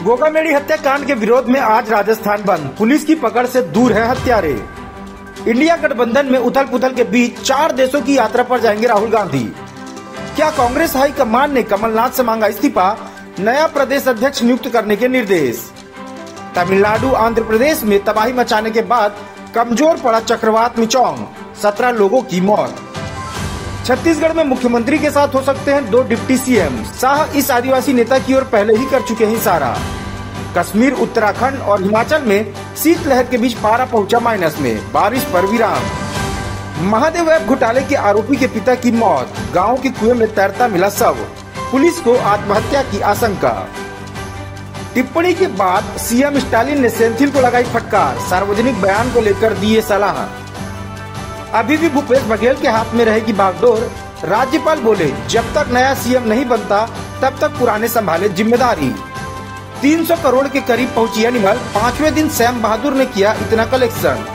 गोगामेड़ी हत्याकांड के विरोध में आज राजस्थान बंद, पुलिस की पकड़ से दूर है हत्यारे। इंडिया गठबंधन में उथल पुथल के बीच 4 देशों की यात्रा पर जाएंगे राहुल गांधी। क्या कांग्रेस हाईकमान ने कमलनाथ से मांगा इस्तीफा, नया प्रदेश अध्यक्ष नियुक्त करने के निर्देश। तमिलनाडु आंध्र प्रदेश में तबाही मचाने के बाद कमजोर पड़ा चक्रवात मिचोंग, 17 लोगों की मौत। छत्तीसगढ़ में मुख्यमंत्री के साथ हो सकते हैं 2 डिप्टी सीएम, शाह इस आदिवासी नेता की ओर पहले ही कर चुके हैं इशारा। कश्मीर, उत्तराखंड और हिमाचल में शीतलहर के बीच पारा पहुंचा माइनस में, बारिश पर विराम। महादेव ऐप घोटाले के आरोपी के पिता की मौत, गांव के कुएं में तैरता मिला शव, पुलिस को आत्महत्या की आशंका। टिप्पणी के बाद सीएम स्टालिन ने सेंथिल को लगाई फटकार, सार्वजनिक बयान को लेकर दिए सलाह। अभी भी भूपेश बघेल के हाथ में रहेगी बागडोर, राज्यपाल बोले जब तक नया सीएम नहीं बनता तब तक पुराने संभाले जिम्मेदारी। 300 करोड़ के करीब पहुंची एनिमल, 5वें दिन सैम बहादुर ने किया इतना कलेक्शन।